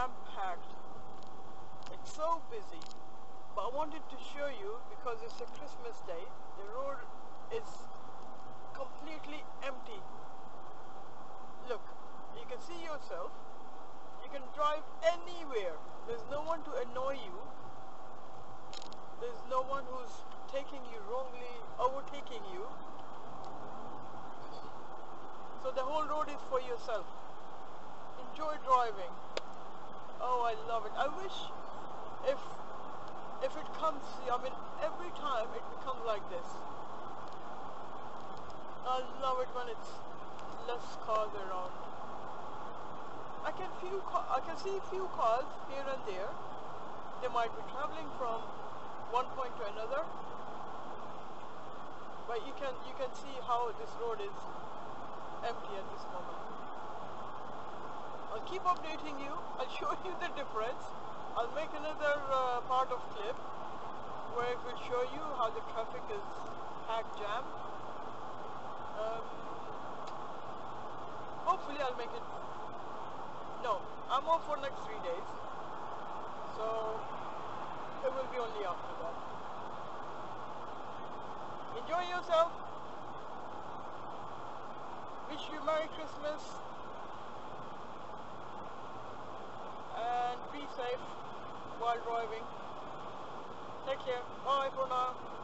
jam-packed. It's so busy. But I wanted to show you because it's a Christmas day. The road is completely empty. Look, you can see yourself. You can drive anywhere. There's no one to annoy you. There's no one who's taking you wrongly, overtaking you. So the whole road is for yourself. Enjoy driving. Oh, I love it. I wish if it comes, I mean, every time it becomes like this. I love it when it's less cars around. I can see few cars here and there. They might be traveling from one point to another. But you can see how this road is empty at this moment. I'll keep updating you. I'll show you the difference. I'll make another part of clip where it will show you how the traffic is packed jam. Hopefully I'll make it. No, I'm off for next 3 days, so it will be only after that. Enjoy yourself. Wish you Merry Christmas and be safe while driving. Take care. Bye for now.